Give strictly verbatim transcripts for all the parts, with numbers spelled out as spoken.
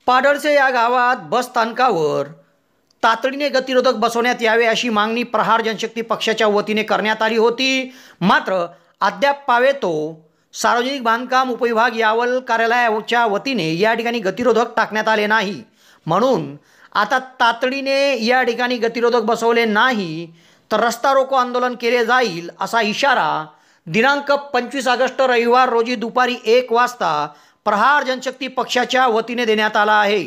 पाडळसे या गावात बस स्थानकावर तातडीने गतिरोधक बसवण्यात यावे अशी मागणी प्रहार जनशक्ती पक्षाच्या वतीने करण्यात आली होती। मात्र अद्याप पावेतो सार्वजनिक बांधकाम उपविभाग यावल कार्यालयाच्या वतीने या ठिकाणी गतिरोधक टाकण्यात आले नाही। म्हणून आता तातडीने या ठिकाणी गतिरोधक बसवले नाही तर रस्ता रोको आंदोलन केले जाईल असा इशारा दिनांक पंचवीस ऑगस्ट रविवार रोजी दुपारी एक वाजता प्रहार जनशक्ती पक्षाच्या वतीने देण्यात आला आहे।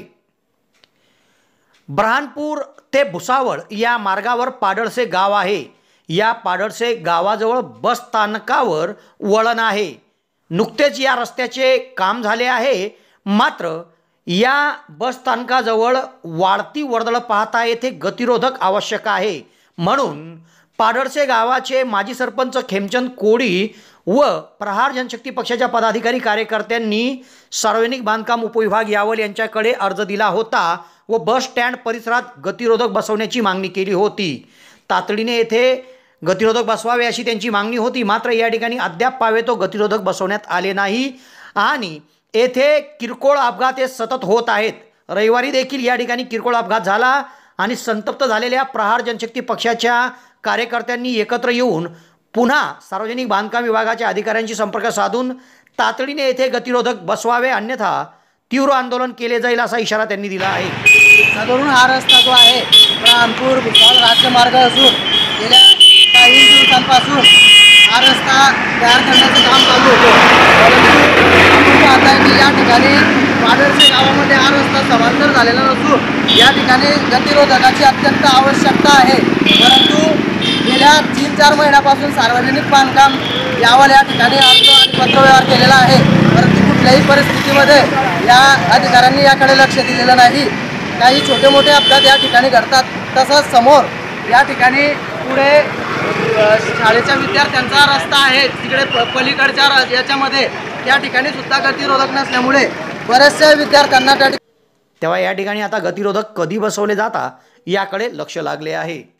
ब्रहानपूर ते भुसावळ या मार्गावर पाडळसे गाव आहे। या पाडळसे गावाजवळ बस स्थानकावर वळण आहे। नुकतेच या रस्त्याचे काम झाले आहे। मात्र या बस स्थानकाजवळ वाढती वर्दळ पाहता येथे गतिरोधक आवश्यक आहे। म्हणून पाडळसे गावाचे माजी सरपंच खेमचंद कोळी व प्रहार जनशक्ती पक्षाच्या पदाधिकारी कार्यकर्त्यांनी सार्वजनिक बांधकाम उपविभाग यावल यांच्याकडे अर्ज दिला होता व बस स्टँड परिसरात गतिरोधक बसवण्याची मागणी केली होती। तातडीने येथे गतिरोधक बसवावे अशी त्यांची मागणी होती। मात्र या ठिकाणी अद्याप पावेतो गतिरोधक बसवण्यात आले नाही आणि येथे किरकोळ अपघात हे सतत होत आहेत। रविवारी देखील या ठिकाणी किरकोळ अपघात झाला आणि संतप्त झालेल्या प्रहार जनशक्ती पक्षाच्या कार्यकर्त्यांनी एकत्र येऊन पुन्हा सार्वजनिक बांधकाम विभागाच्या अधिकाऱ्यांशी संपर्क साधून तातडीने येथे गतिरोधक बसवावे अन्यथा तीव्र आंदोलन केले जाईल असा इशारा त्यांनी दिला आहे। साधारण हा रस्ता जो आहे ब्रहानपूर भुसावळ राज्यमार्ग असून गेल्या काही दिवसांपासून हा रस्ता तयार करण्याचं काम चालू होतं। परंतु आपण पाहताय की या ठिकाणी पाडळसे गावामध्ये हा रस्ता समांतर झालेला नसून या ठिकाणी गतिरोधकाची अत्यंत आवश्यकता आहे। परंतु गेल्या तीन चार महिन्यापासून सार्वजनिक बांधकाम यावल या ठिकाणी अर्ज आणि पत्रव्यवहार केलेला आहे। परंतु कुठल्याही परिस्थितीमध्ये या अधिकाऱ्यांनी याकडे लक्ष दिलेलं नाही। काही छोटे मोठे अपघात या ठिकाणी घडतात। तसंच समोर या ठिकाणी पुढे शाळेच्या विद्यार्थ्यांचा रस्ता आहे तिकडे पलीकडच्या याच्यामध्ये या ठिकाणी सुद्धा गतिरोधक नसल्यामुळे बरेचशा विद्यार्थ्यांना त्या तेव्हा या ठिकाणी आता गतिरोधक कधी बसवले जाता याकडे लक्ष लागले आहे।